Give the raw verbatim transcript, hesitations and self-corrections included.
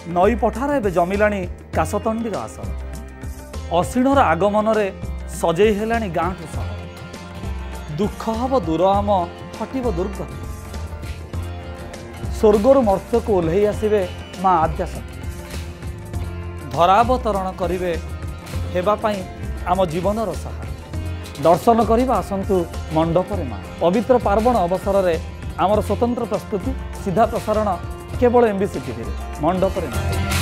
नई पठार एवं जमिलाणी काशतंडीर आसर असीणर आगमन सजई हेलाणी गाँ ठू सहर दुख हब दूर आम हटब दुर्गति स्वर्गर मर्त्य को ओह्लई आसवे माँ आद्याशक्ति धरावतरण करिवे हेबापाई आम जीवनर सहारा दर्शन करवा आसंतु मंडपरे माँ पवित्र पार्वण अवसर में आमर स्वतंत्र प्रस्तुति सीधा प्रसारण केवल एमबीसी टीवी मंडपरे माँ।